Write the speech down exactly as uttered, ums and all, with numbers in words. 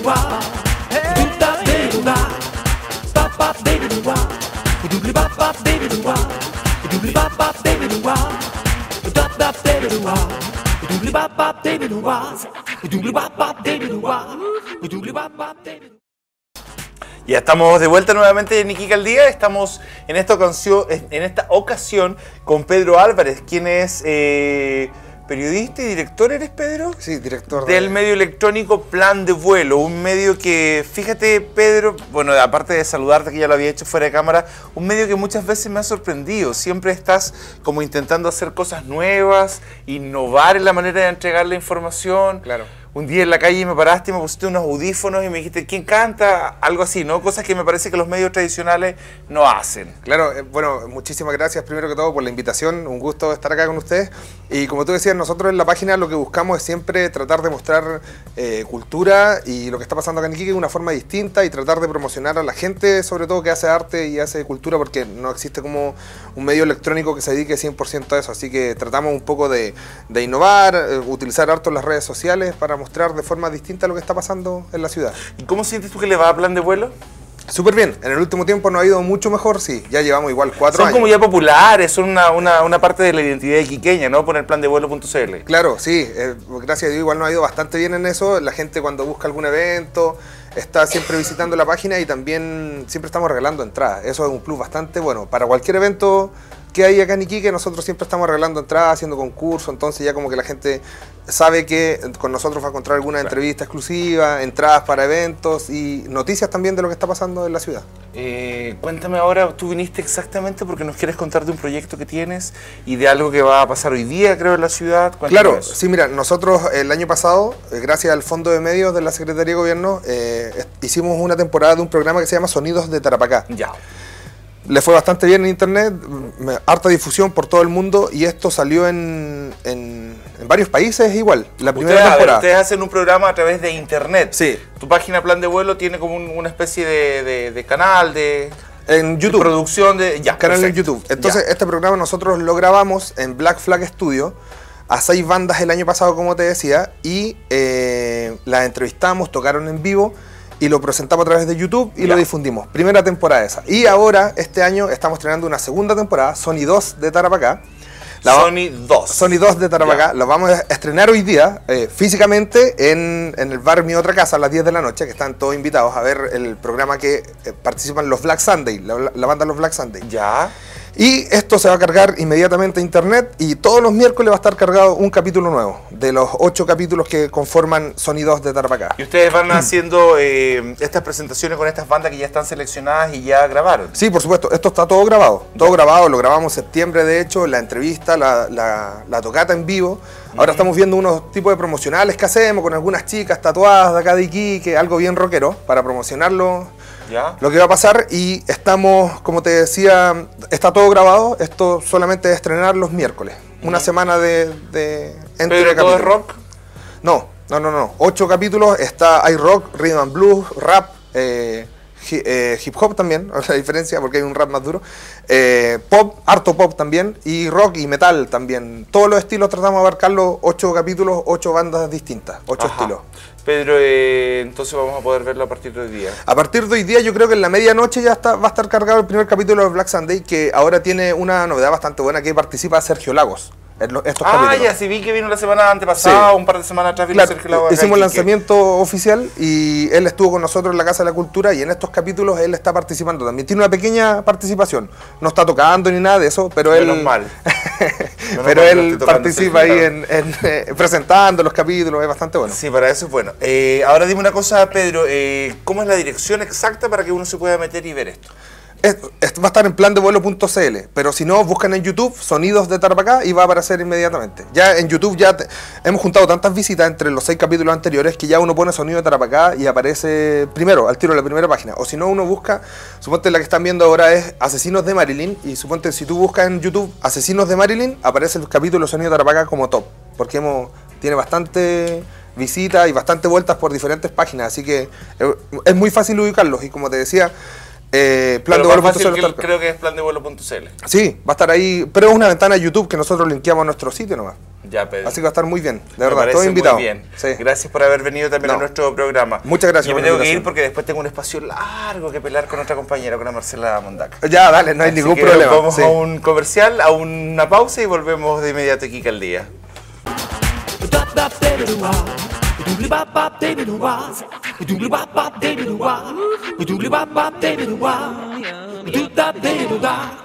Ya estamos de vuelta nuevamente en Iquique al Día. Estamos en esta ocasión, en esta ocasión con Pedro Álvarez, quien es eh, periodista y director. ¿Eres, Pedro? Sí, director. Del de... medio electrónico Plan de Vuelo, un medio que, fíjate, Pedro, bueno, aparte de saludarte, que ya lo había hecho fuera de cámara, un medio que muchas veces me ha sorprendido. Siempre estás como intentando hacer cosas nuevas, innovar en la manera de entregar la información. Claro. Un día en la calle me paraste y me pusiste unos audífonos y me dijiste, ¿quién canta? Algo así, ¿no? Cosas que me parece que los medios tradicionales no hacen. Claro, eh, bueno, muchísimas gracias primero que todo por la invitación, un gusto estar acá con ustedes. Y como tú decías, nosotros en la página lo que buscamos es siempre tratar de mostrar eh, cultura y lo que está pasando acá en Iquique de una forma distinta y tratar de promocionar a la gente, sobre todo que hace arte y hace cultura, porque no existe como un medio electrónico que se dedique cien por ciento a eso. Así que tratamos un poco de, de innovar, eh, utilizar harto las redes sociales para mostrar de forma distinta lo que está pasando en la ciudad. ¿Y cómo sientes tú que le va a Plan de Vuelo? Súper bien, en el último tiempo nos ha ido mucho mejor, sí, ya llevamos igual cuatro son años. Son como ya populares, son una, una, una parte de la identidad iquiqueña, ¿no? Poner plan de vuelo punto c l. Claro, sí, eh, gracias a Dios igual nos ha ido bastante bien en eso. La gente cuando busca algún evento está siempre visitando la página y también siempre estamos regalando entradas. Eso es un plus bastante bueno. Para cualquier evento que hay acá en Iquique, nosotros siempre estamos regalando entradas, haciendo concursos, entonces ya como que la gente sabe que con nosotros va a encontrar alguna claro. entrevista exclusiva, entradas para eventos y noticias también de lo que está pasando en la ciudad. Eh, cuéntame ahora, tú viniste exactamente porque nos quieres contar de un proyecto que tienes y de algo que va a pasar hoy día, creo, en la ciudad. Cuéntame claro, eso. Sí, mira, nosotros el año pasado, gracias al Fondo de Medios de la Secretaría de Gobierno, eh, hicimos una temporada de un programa que se llama Sonidos de Tarapacá. Ya. Le fue bastante bien en internet, harta difusión por todo el mundo y esto salió en, en, en varios países igual, la primera ustedes, temporada. Ver, ustedes hacen un programa a través de internet. Sí. Tu página Plan de Vuelo tiene como un, una especie de, de, de canal, de... En YouTube. De producción de... Ya, canal perfecto. en YouTube. Entonces ya. Este programa nosotros lo grabamos en Black Flag Studio a seis bandas el año pasado, como te decía, y eh, las entrevistamos, tocaron en vivo y lo presentamos a través de YouTube y ya. lo difundimos. Primera temporada esa. Y ahora, este año, estamos estrenando una segunda temporada, Sony dos de Tarapacá. La Sony dos. Sony dos de Tarapacá. Lo vamos a estrenar hoy día, eh, físicamente, en, en el bar Mi Otra Casa a las diez de la noche, que están todos invitados a ver el programa que eh, participan los Black Sunday, la, la banda Los Black Sunday. Ya. Y esto se va a cargar inmediatamente a internet y todos los miércoles va a estar cargado un capítulo nuevo de los ocho capítulos que conforman Sony dos de Tarapacá. Y ustedes van haciendo eh, estas presentaciones con estas bandas que ya están seleccionadas y ya grabaron. Sí, por supuesto, esto está todo grabado, todo ya. grabado, lo grabamos en septiembre de hecho, la entrevista, la, la, la tocata en vivo. Ahora mm. estamos viendo unos tipos de promocionales que hacemos con algunas chicas tatuadas de acá de Iquique, algo bien rockero, para promocionarlo. ¿Ya? Lo que va a pasar y estamos, como te decía, está todo grabado, esto solamente es estrenar los miércoles, uh-huh. una semana de, de entre ¿Pero todo es rock? No, no, no, no, ocho capítulos, está, hay rock, rhythm and blues, rap, eh, hi, eh, hip hop también, la diferencia porque hay un rap más duro, eh, pop, harto pop también, y rock y metal también, todos los estilos tratamos de abarcarlos, ocho capítulos, ocho bandas distintas, ocho Ajá. estilos. Pedro, eh, entonces vamos a poder verlo a partir de hoy día. A partir de hoy día yo creo que en la medianoche ya está, va a estar cargado el primer capítulo de Black Sunday, que ahora tiene una novedad bastante buena, que participa Sergio Lagos. En estos ah, capítulos. ya, sí vi que vino la semana antepasada, sí. un par de semanas atrás vino claro, Sergio Lagos. Hicimos el lanzamiento oficial y él estuvo con nosotros en la Casa de la Cultura y en estos capítulos él está participando también. Tiene una pequeña participación, no está tocando ni nada de eso, pero Menos él... mal. pero mal él participa ahí en, en, eh, presentando los capítulos, es bastante bueno. Sí, para eso es bueno. Eh, ahora dime una cosa, Pedro, eh, ¿cómo es la dirección exacta para que uno se pueda meter y ver esto? Es, es, va a estar en plan de vuelo punto c l, pero si no, buscan en YouTube Sonidos de Tarapacá y va a aparecer inmediatamente. Ya en YouTube ya te, hemos juntado tantas visitas entre los seis capítulos anteriores que ya uno pone Sonido de Tarapacá y aparece primero, al tiro de la primera página. O si no, uno busca, suponte la que están viendo ahora es Asesinos de Marilyn, y suponte si tú buscas en YouTube Asesinos de Marilyn, aparece el capítulo Sonido de Tarapacá como top, porque hemos, tiene bastante visitas y bastante vueltas por diferentes páginas, así que es, es muy fácil ubicarlos y como te decía, Eh, plan pero de vuelo más fácil punto c l, que creo que es plan de vuelo punto c l. Sí, va a estar ahí, pero es una ventana de YouTube que nosotros linkeamos a nuestro sitio nomás. Ya, Pedro. Así que va a estar muy bien, de Me verdad, parece todos invitados. muy bien. Sí. Gracias por haber venido también No. a nuestro programa. Muchas gracias Yo me por la tengo que ir invitación. porque después tengo un espacio largo que pelar con otra compañera, con la Marcela Mondaca. Ya, dale, no hay Así ningún que problema. Vamos Sí. a un comercial, a una pausa y volvemos de inmediato aquí al día. Doobly bop bop, baby, do wah. Doobly bop bop, baby, do wah. Do da baby do da.